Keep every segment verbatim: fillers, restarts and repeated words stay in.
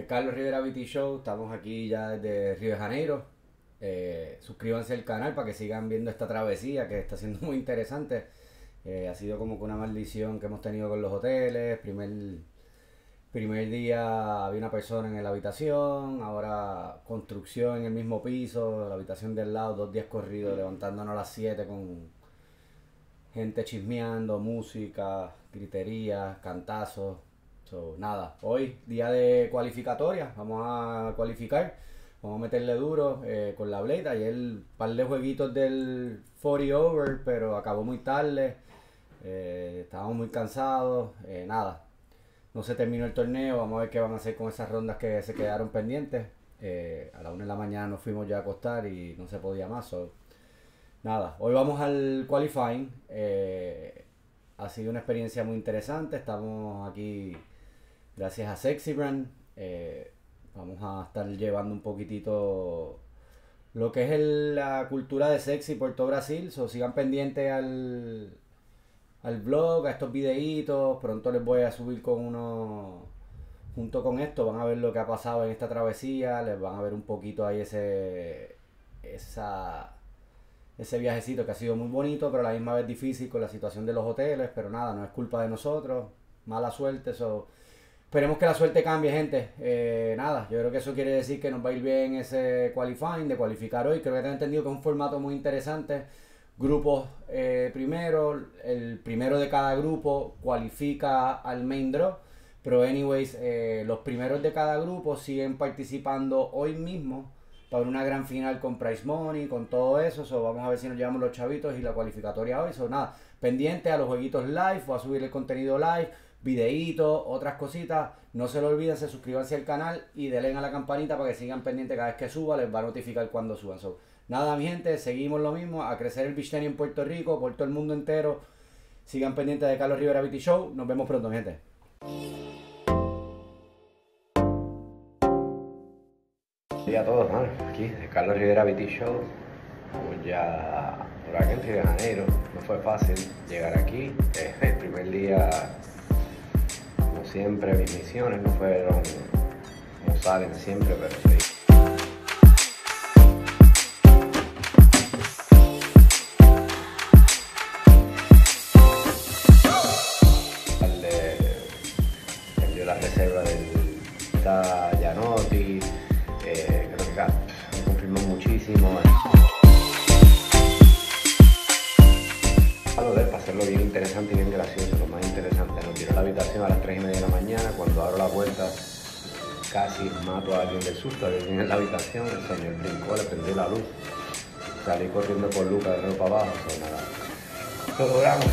Carlos Rivera B T Show, estamos aquí ya desde Río de Janeiro. Eh, suscríbanse al canal para que sigan viendo esta travesía que está siendo muy interesante. Eh, ha sido como que una maldición que hemos tenido con los hoteles. Primer, primer día había una persona en la habitación, ahora construcción en el mismo piso, la habitación del lado, dos días corridos, levantándonos a las siete con gente chismeando, música, griterías, cantazos. So, nada, hoy día de cualificatoria, vamos a cualificar, vamos a meterle duro eh, con la Blade. Ayer un par de jueguitos del cuarenta over, pero acabó muy tarde, eh, estábamos muy cansados, eh, nada, no se terminó el torneo. Vamos a ver qué van a hacer con esas rondas que se quedaron pendientes. Eh, a la una de la mañana nos fuimos ya a acostar y no se podía más. So, nada, hoy vamos al qualifying. Eh, ha sido una experiencia muy interesante, estamos aquí gracias a Sexy Brand. Eh, vamos a estar llevando un poquitito lo que es el, la cultura de sexy por todo Brasil. So, sigan pendientes al, al blog, a estos videitos. Pronto les voy a subir con uno, junto con esto, van a ver lo que ha pasado en esta travesía. Les van a ver un poquito ahí ese, esa, ese viajecito que ha sido muy bonito, pero a la misma vez difícil con la situación de los hoteles. Pero nada, no es culpa de nosotros, mala suerte. So, esperemos que la suerte cambie, gente. Eh, nada, yo creo que eso quiere decir que nos va a ir bien ese qualifying, de cualificar hoy. Creo que tengo entendido que es un formato muy interesante. Grupos eh, primero, el primero de cada grupo cualifica al main draw. Pero anyways, eh, los primeros de cada grupo siguen participando hoy mismo para una gran final con prize money, con todo eso. So, vamos a ver si nos llevamos los chavitos y la cualificatoria hoy. So, nada, pendiente a los jueguitos live, voy a subir el contenido live, videitos, otras cositas. No se lo olviden, se suscríbanse al canal y denle a la campanita para que sigan pendientes cada vez que suba, les va a notificar cuando suban. So, nada, mi gente, seguimos lo mismo, a crecer el beach tenis en Puerto Rico, por todo el mundo entero. Sigan pendientes de Carlos Rivera B T Show. Nos vemos pronto, mi gente. Hola a todos, ¿no? Aquí de Carlos Rivera B T Show. Pues ya por aquí en Río de Janeiro. No fue fácil llegar aquí. Eh, el primer día, como siempre, mis misiones no fueron como salen siempre, pero sí. Perdió la reserva del Gianotti. Eh, creo que me confirmó muchísimo. Para hacerlo bien interesante y bien gracioso, lo más interesante. Nos tiró la habitación a las tres y media de la mañana. Cuando abro la puerta, casi mato a alguien del susto. Alguien en la habitación, el señor brincó, le prendí la luz. Salí corriendo por Luca de nuevo para abajo. O sea, nada. Lo logramos.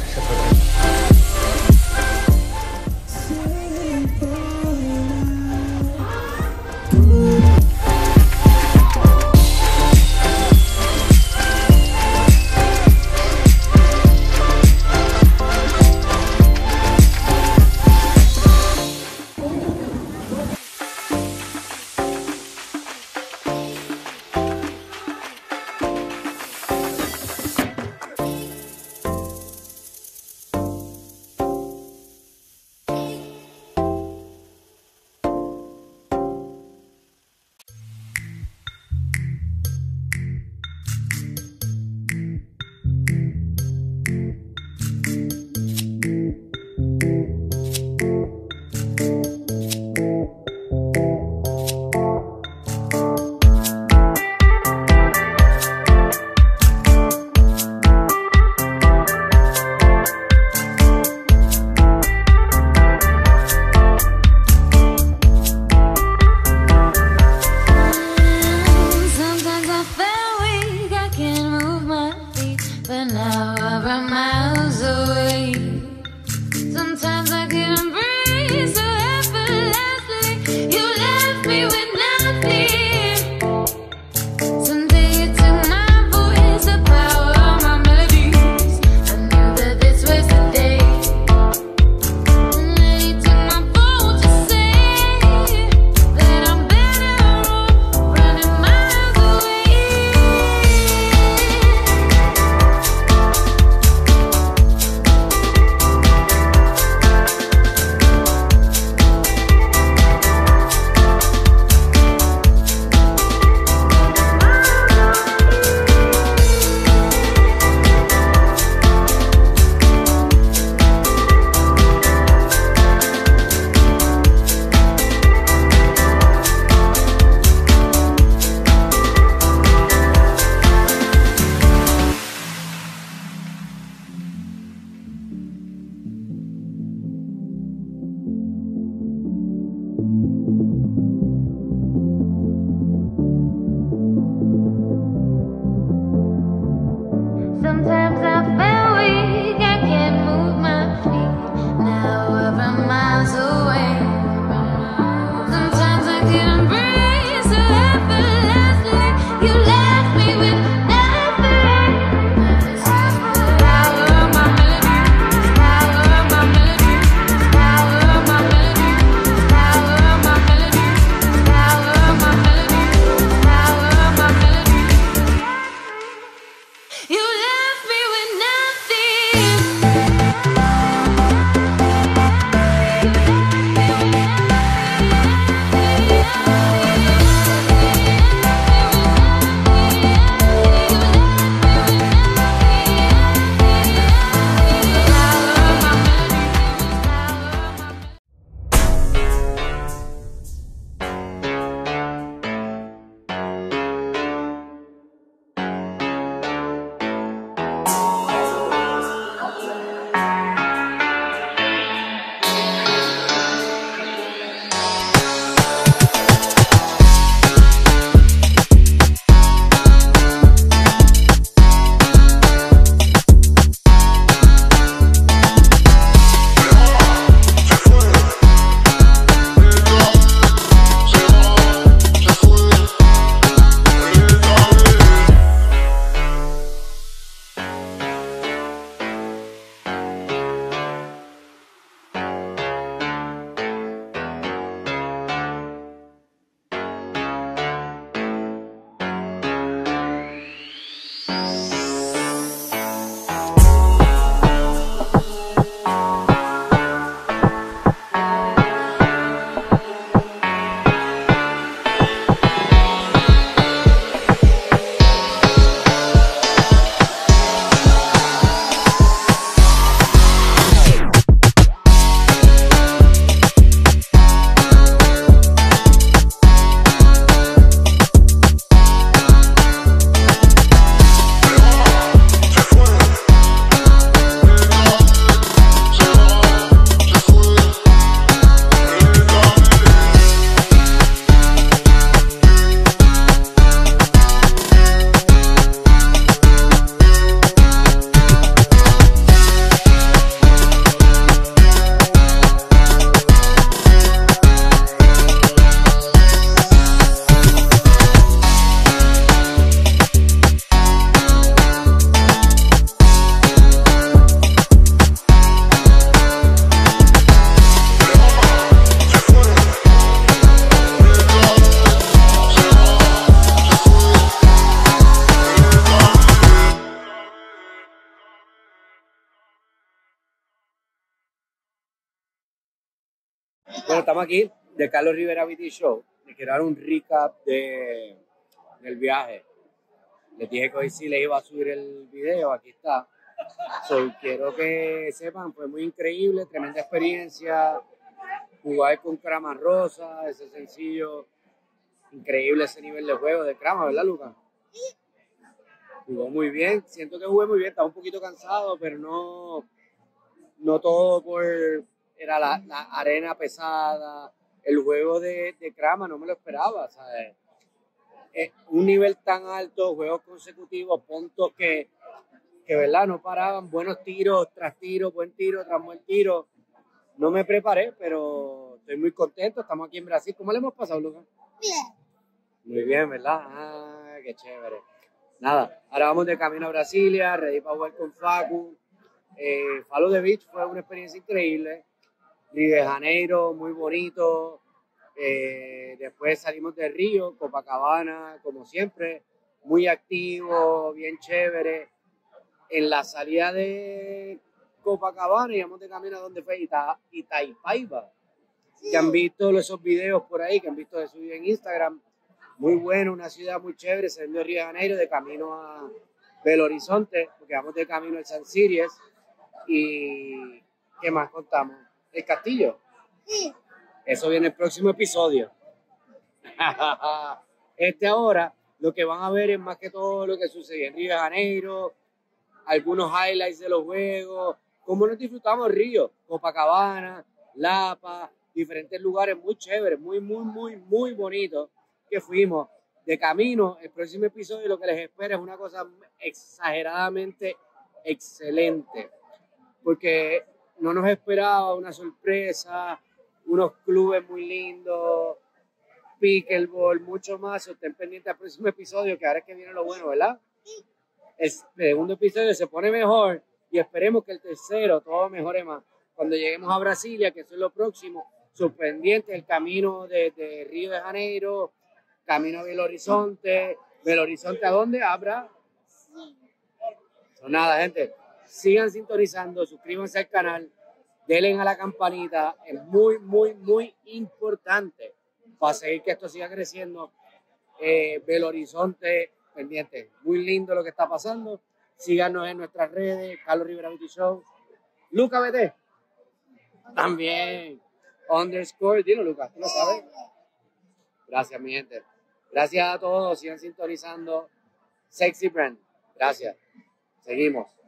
Sometimes I feel weak, I can't move my feet. Now we're miles away. Sometimes I can't breathe so effortlessly. You left me with nothing. Power of my melody, power of my melody, power of my melody, power of my melody, power of my melody, power of my melody. You left me with Bueno, estamos aquí de Carlos Rivera V T Show. Les quiero dar un recap de, del viaje. Les dije que hoy sí les iba a subir el video, aquí está. So, quiero que sepan, fue muy increíble, tremenda experiencia. Jugar con Crama Rosa, ese sencillo, increíble ese nivel de juego de Crama, ¿verdad, Lucas? Jugó muy bien, siento que jugué muy bien, estaba un poquito cansado, pero no, no todo por, era la, la arena pesada, el juego de, de Crama no me lo esperaba, ¿sabes? Eh, un nivel tan alto, juegos consecutivos, puntos que, que, ¿verdad? No paraban, buenos tiros tras tiros, buen tiro tras buen tiro. No me preparé, pero estoy muy contento, estamos aquí en Brasil. ¿Cómo le hemos pasado, Lucas? Bien. Muy bien, ¿verdad? Ah, qué chévere. Nada, ahora vamos de camino a Brasilia, ready para jugar con Facu. Eh, Follow the Beach fue una experiencia increíble. Río de Janeiro, muy bonito. Eh, después salimos de Río, Copacabana, como siempre, muy activo, bien chévere. En la salida de Copacabana íbamos de camino a donde fue Ita, Itaipaiba. Sí. Que han visto esos videos por ahí, que han visto de subir en Instagram. Muy bueno, una ciudad muy chévere, saliendo de Río de Janeiro, de camino a Belo Horizonte, porque vamos de camino al San Sirius. Y ¿qué más contamos? El castillo. Sí. Eso viene el próximo episodio. Este ahora, lo que van a ver es más que todo lo que sucedió en Río de Janeiro, algunos highlights de los juegos, cómo nos disfrutamos Río, Copacabana, Lapa, diferentes lugares muy chéveres, muy, muy, muy, muy bonitos que fuimos. de camino, el próximo episodio lo que les espera es una cosa exageradamente excelente, porque no nos esperaba una sorpresa, unos clubes muy lindos, pickleball, mucho más. Estén pendientes al próximo episodio, que ahora es que viene lo bueno, ¿verdad? El segundo episodio se pone mejor y esperemos que el tercero todo mejore más. Cuando lleguemos a Brasilia, que eso es lo próximo, sorprendente el camino de, de Río de Janeiro, camino a Belo Horizonte. ¿Belo Horizonte a dónde? ¿Abra? So, nada, gente, sigan sintonizando, suscríbanse al canal, denle a la campanita, es muy, muy, muy importante para seguir que esto siga creciendo. Eh, Belo Horizonte, pendiente, muy lindo lo que está pasando. Síganos en nuestras redes, Carlos Rivera Beauty Show, Luca B T, también, underscore, dilo Lucas, ¿tú lo sabes? Gracias, mi gente. Gracias a todos, sigan sintonizando Sexy Brand. Gracias. Seguimos.